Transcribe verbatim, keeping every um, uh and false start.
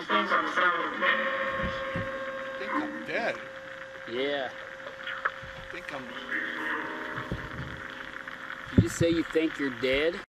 think I'm dead. Yeah. I think I'm... Did you say you think you're dead?